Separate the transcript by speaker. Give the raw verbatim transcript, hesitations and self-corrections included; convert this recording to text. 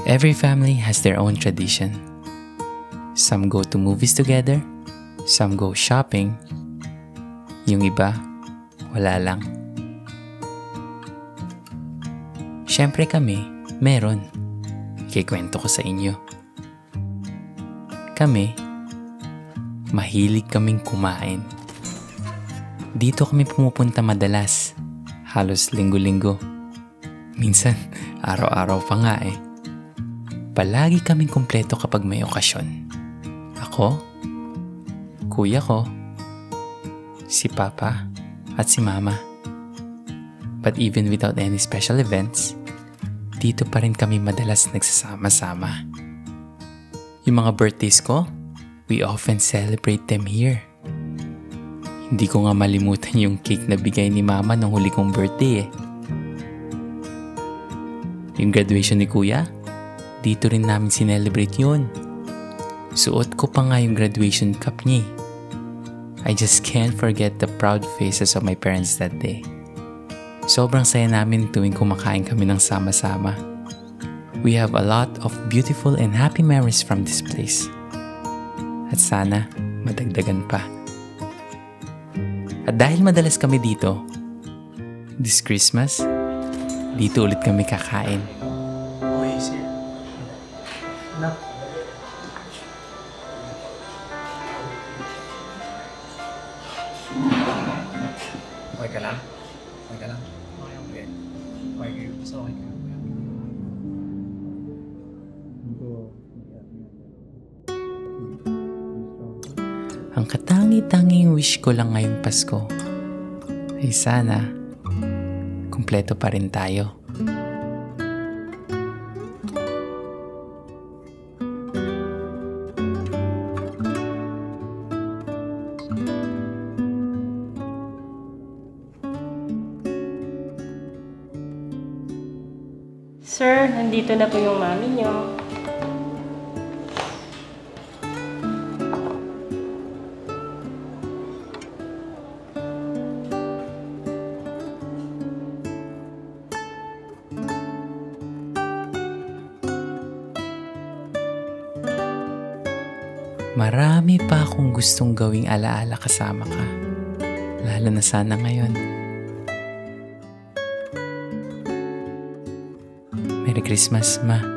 Speaker 1: Every family has their own tradition. Some go to movies together, some go shopping, yung iba, wala lang. Siyempre kami, meron. Ikikwento ko sa inyo. Kami, mahilig kaming kumain. Dito kami pumupunta madalas, halos linggo-linggo. Minsan, araw-araw pa nga eh. Palagi kaming kumpleto kapag may okasyon. Ako, kuya ko, si Papa, at si Mama. But even without any special events, dito pa rin kami madalas nagsasama-sama. Yung mga birthdays ko, we often celebrate them here. Hindi ko nga malimutan yung cake na bigay ni Mama nung huli kong birthday eh. Yung graduation ni Kuya, dito rin namin sinelebrate yun. Suot ko pa nga yung graduation cap niya. I just can't forget the proud faces of my parents that day. Sobrang saya namin tuwing kumakain kami ng sama-sama. We have a lot of beautiful and happy memories from this place. At sana, madagdagan pa. At dahil madalas kami dito, this Christmas, dito ulit kami kakain.
Speaker 2: Okay, sir. Anak. Okay ka lang? Okay ka lang? Okay, okay. Okay kayo. Basta okay kayo.
Speaker 1: Ang katangi-tanging wish ko lang ngayong Pasko ay sana kumpleto pa rin tayo.
Speaker 3: Sir, nandito na po yung mami niyo.
Speaker 1: Marami pa akong gustong gawing alaala kasama ka. Lalo na sana ngayon. Merry Christmas, Ma.